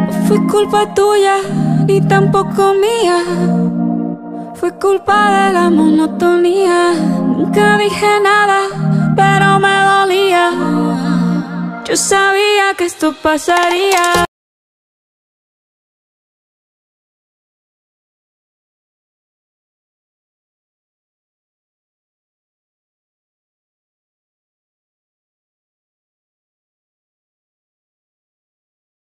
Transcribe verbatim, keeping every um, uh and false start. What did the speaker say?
No fue culpa tuya, ni tampoco mía. Fue culpa de la monotonía. Nunca dije nada, pero me dolía. Yo sabía que esto pasaría.